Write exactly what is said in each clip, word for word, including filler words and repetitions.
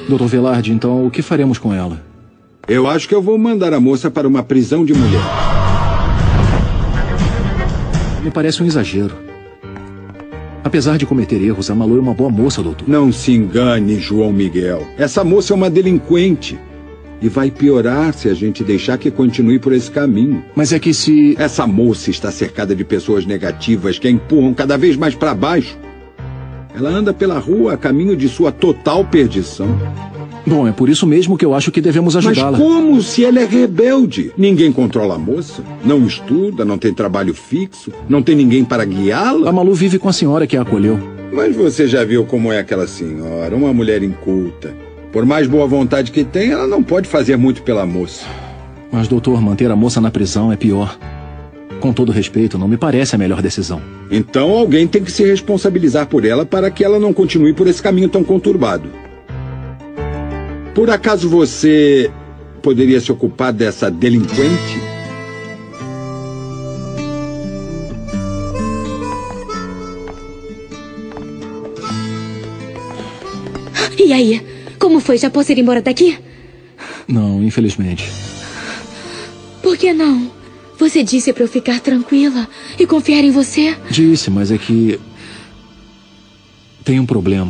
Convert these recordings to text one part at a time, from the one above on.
doutor Velarde, então o que faremos com ela? Eu acho que eu vou mandar a moça para uma prisão de mulher. Me parece um exagero. Apesar de cometer erros, a Malu é uma boa moça, doutor. Não se engane, João Miguel. Essa moça é uma delinquente. E vai piorar se a gente deixar que continue por esse caminho. Mas é que se... Essa moça está cercada de pessoas negativas que a empurram cada vez mais para baixo. Ela anda pela rua a caminho de sua total perdição. Bom, é por isso mesmo que eu acho que devemos ajudá-la. Mas como se ela é rebelde? Ninguém controla a moça, não estuda, não tem trabalho fixo, não tem ninguém para guiá-la. A Malu vive com a senhora que a acolheu. Mas você já viu como é aquela senhora, uma mulher inculta. Por mais boa vontade que tenha, ela não pode fazer muito pela moça. Mas, doutor, manter a moça na prisão é pior. Com todo respeito, não me parece a melhor decisão. Então alguém tem que se responsabilizar por ela para que ela não continue por esse caminho tão conturbado. Por acaso você poderia se ocupar dessa delinquente? E aí? Como foi? Já posso ir embora daqui? Não, infelizmente. Por que não? Você disse pra eu ficar tranquila e confiar em você. Disse, mas é que... tem um problema.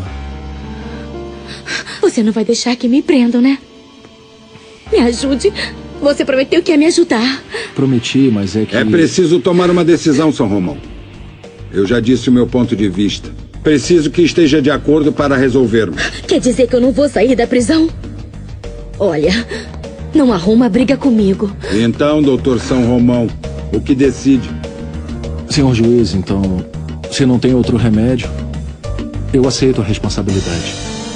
Você não vai deixar que me prendam, né? Me ajude. Você prometeu que ia me ajudar. Prometi, mas é que... É preciso tomar uma decisão, São Romão. Eu já disse o meu ponto de vista. Preciso que esteja de acordo para resolvermos. Quer dizer que eu não vou sair da prisão? Olha, não arruma briga comigo. Então, doutor São Romão, o que decide? Senhor juiz, então, se não tem outro remédio, eu aceito a responsabilidade.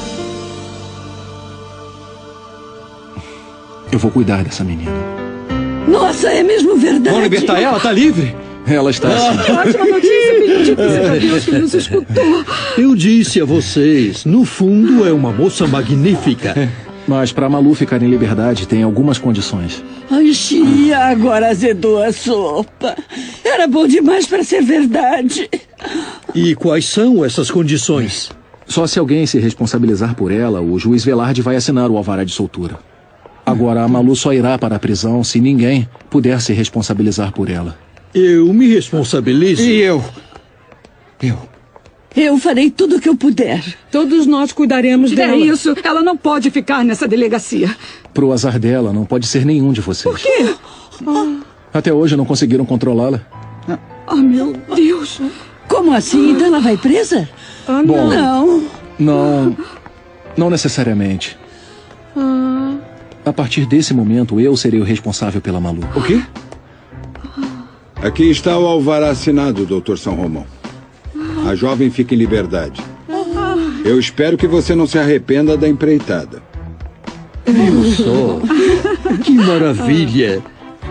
Eu vou cuidar dessa menina. Nossa, é mesmo verdade? Vão libertar ela? Tá livre? Ela está assim. Ótima notícia, bendito seja Deus que nos escutou. Eu disse a vocês, no fundo é uma moça magnífica. É, mas para Malu ficar em liberdade tem algumas condições. Ai, Xia, agora azedou a sopa. Era bom demais para ser verdade. E quais são essas condições? Só se alguém se responsabilizar por ela, o juiz Velarde vai assinar o alvará de soltura. Agora, a Malu só irá para a prisão se ninguém puder se responsabilizar por ela. Eu me responsabilizo. E eu? Eu? Eu farei tudo o que eu puder. Todos nós cuidaremos dela. É isso. Ela não pode ficar nessa delegacia. Pro azar dela, não pode ser nenhum de vocês. Por quê? Até hoje não conseguiram controlá-la. Oh, meu Deus. Como assim? Então ela vai presa? Ah, Bom, não. Não. Não necessariamente. Ah. A partir desse momento, eu serei o responsável pela Malu. O quê? Aqui está o alvará assinado, doutor São Romão. A jovem fica em liberdade. Eu espero que você não se arrependa da empreitada. Viu só? Que maravilha!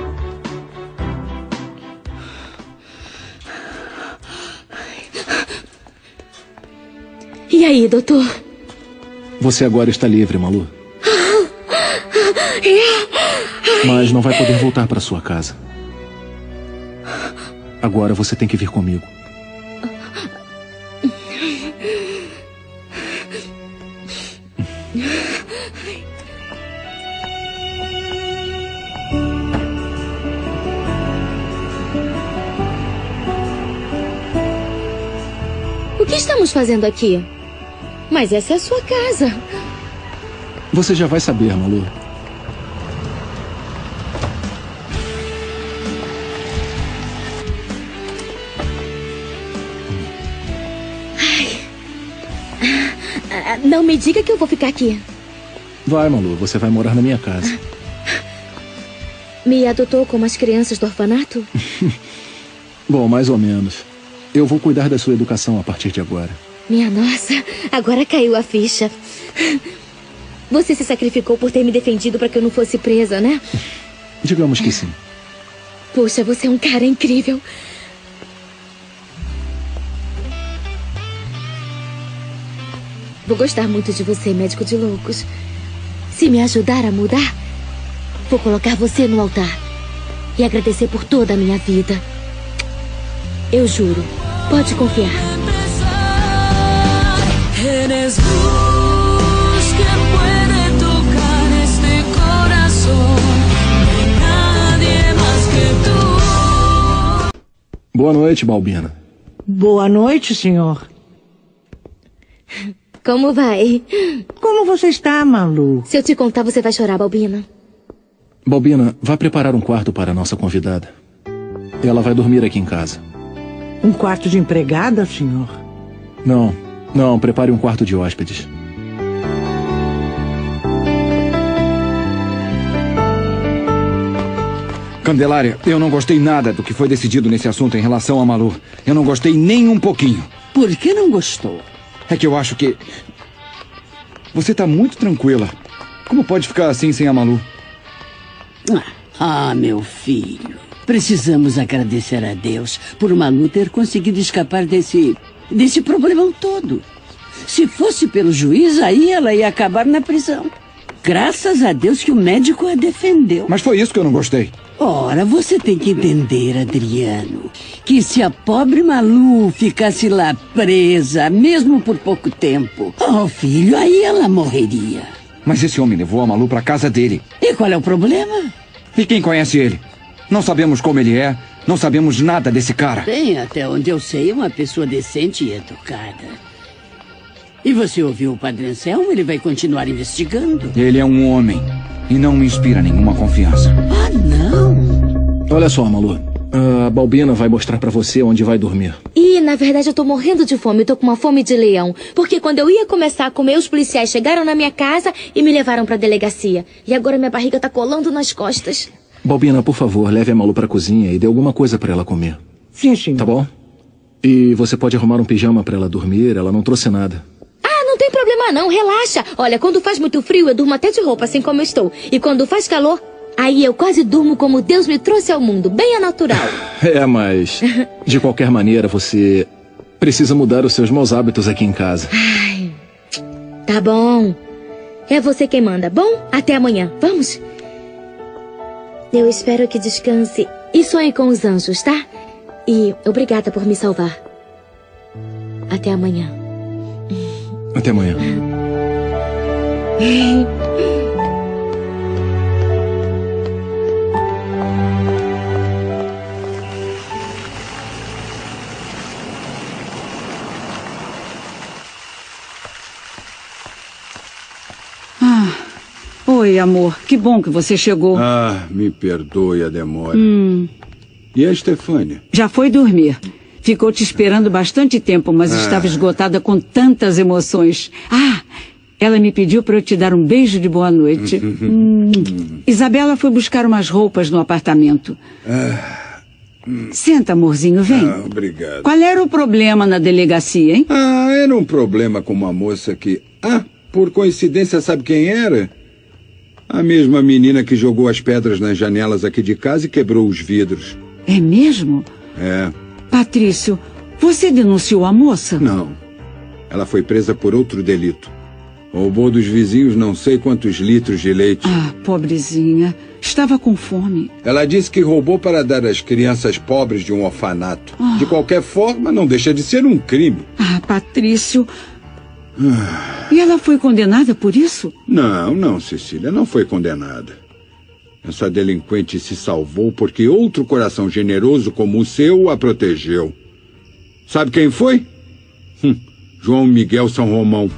E aí, doutor? Você agora está livre, Malu. Mas não vai poder voltar para sua casa. Agora você tem que vir comigo. O que estamos fazendo aqui? Mas essa é a sua casa. Você já vai saber, Malu. Não me diga que eu vou ficar aqui. Vai, Malu, você vai morar na minha casa. Me adotou como as crianças do orfanato? Bom, mais ou menos. Eu vou cuidar da sua educação a partir de agora. Minha nossa, agora caiu a ficha. Você se sacrificou por ter me defendido para que eu não fosse presa, né? Digamos que sim. Poxa, você é um cara incrível. Vou gostar muito de você, médico de loucos. Se me ajudar a mudar, vou colocar você no altar e agradecer por toda a minha vida. Eu juro, pode confiar. Eres luz que puede Boa noite, Balbina. Boa noite, senhor. Como vai? Como você está, Malu? Se eu te contar, você vai chorar, Balbina. Balbina, vá preparar um quarto para a nossa convidada. Ela vai dormir aqui em casa. Um quarto de empregada, senhor? Não, não, prepare um quarto de hóspedes. Candelária, eu não gostei nada do que foi decidido nesse assunto em relação a Malu. Eu não gostei nem um pouquinho. Por que não gostou? É que eu acho que... Você tá muito tranquila. Como pode ficar assim sem a Malu? Ah, meu filho. Precisamos agradecer a Deus por Malu ter conseguido escapar desse... desse problemão todo. Se fosse pelo juiz, aí ela ia acabar na prisão. Graças a Deus que o médico a defendeu. Mas foi isso que eu não gostei. Ora, você tem que entender, Adriano, que se a pobre Malu ficasse lá presa, mesmo por pouco tempo, oh, filho, aí ela morreria. Mas esse homem levou a Malu para casa dele. E qual é o problema? E quem conhece ele? Não sabemos como ele é, não sabemos nada desse cara. Bem, até onde eu sei, uma pessoa decente e educada. E você ouviu o Padre Anselmo? Ele vai continuar investigando. Ele é um homem e não me inspira nenhuma confiança. Ah, não? Olha só, Malu. A Balbina vai mostrar pra você onde vai dormir. E, na verdade, eu tô morrendo de fome. Eu tô com uma fome de leão. Porque quando eu ia começar a comer, os policiais chegaram na minha casa e me levaram pra delegacia. E agora minha barriga tá colando nas costas. Balbina, por favor, leve a Malu pra cozinha e dê alguma coisa pra ela comer. Sim, sim. Tá bom? E você pode arrumar um pijama pra ela dormir. Ela não trouxe nada. Não tem problema não, relaxa. Olha, quando faz muito frio, eu durmo até de roupa, assim como eu estou. E quando faz calor, aí eu quase durmo como Deus me trouxe ao mundo, bem a natural. É, mas de qualquer maneira, você precisa mudar os seus maus hábitos aqui em casa. Ai, tá bom. É você quem manda. Bom, até amanhã. Vamos? Eu espero que descanse e sonhe com os anjos, tá? E obrigada por me salvar. Até amanhã. Até amanhã. Ah, oi, amor. Que bom que você chegou. Ah, me perdoe a demora. Hum. E a Estefânia? Já foi dormir. Ficou te esperando bastante tempo, mas ah. estava esgotada com tantas emoções. Ah, ela me pediu para eu te dar um beijo de boa noite. hum. Isabela foi buscar umas roupas no apartamento. Ah. Senta, amorzinho, vem. Ah, obrigado. Qual era o problema na delegacia, hein? Ah, era um problema com uma moça que... Ah, por coincidência, sabe quem era? A mesma menina que jogou as pedras nas janelas aqui de casa e quebrou os vidros. É mesmo? É. Patrício, você denunciou a moça? Não. Ela foi presa por outro delito. Roubou dos vizinhos não sei quantos litros de leite. Ah, pobrezinha. Estava com fome. Ela disse que roubou para dar às crianças pobres de um orfanato. Ah. De qualquer forma, não deixa de ser um crime. Ah, Patrício. Ah. E ela foi condenada por isso? Não, não, Cecília, não foi condenada. Essa delinquente se salvou porque outro coração generoso como o seu a protegeu. Sabe quem foi? Hum, João Miguel São Romão.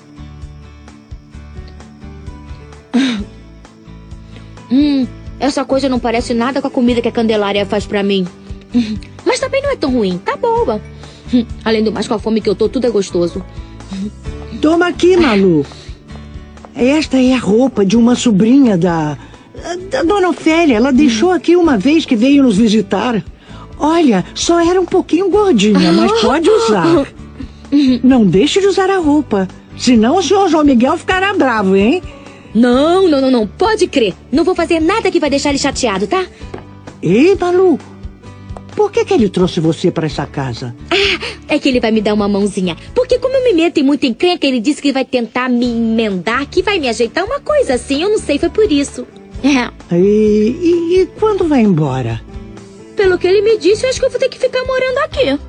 Hum, essa coisa não parece nada com a comida que a Candelária faz pra mim. Mas também não é tão ruim, tá boa. Além do mais, com a fome que eu tô, tudo é gostoso. Toma aqui, Malu. Esta é a roupa de uma sobrinha da... da Dona Ofélia. Ela deixou aqui uma vez que veio nos visitar. Olha, só era um pouquinho gordinha, mas pode usar. Não deixe de usar a roupa. Senão o senhor João Miguel ficará bravo, hein? Não, não, não, não. Pode crer. Não vou fazer nada que vai deixar ele chateado, tá? Ei, Malu. Por que que ele trouxe você para essa casa? Ah, é que ele vai me dar uma mãozinha. Porque como eu me meto em muita encrenca, ele disse que vai tentar me emendar, que vai me ajeitar uma coisa assim. Eu não sei, foi por isso. É. E, e, e quando vai embora? Pelo que ele me disse, eu acho que eu vou ter que ficar morando aqui.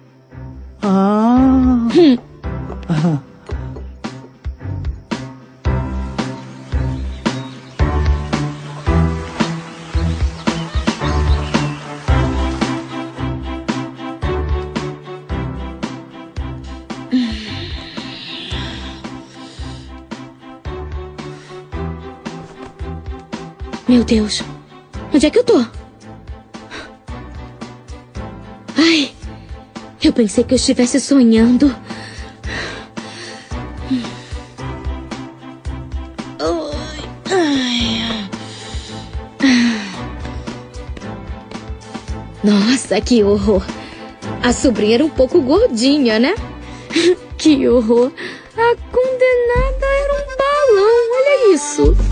Ah. Hum. Ah. Meu Deus, onde é que eu tô? Ai, eu pensei que eu estivesse sonhando. Nossa, que horror. A sobrinha era um pouco gordinha, né? Que horror. A condenada era um balão, olha isso.